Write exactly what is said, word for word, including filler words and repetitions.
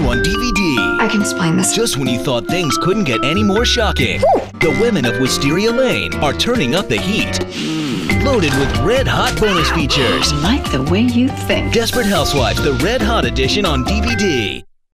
on D V D. I can explain this. Just when you thought things couldn't get any more shocking, the women of Wisteria Lane are turning up the heat. Loaded with red-hot bonus features. I like the way you think. Desperate Housewives, the Red Hot Edition on D V D.